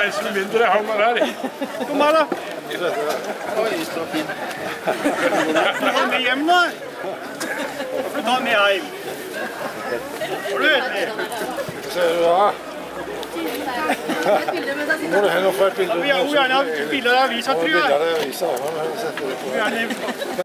en som er mindre havner her. Kom her da. Oi, så fint. Du har med hjem da. Du tar med hjem. Har du vet det? Ser du da? Må du henne få et bilde? Vi har jo gjerne bilder av avisa, tror jeg. Bilder av avisa, ja.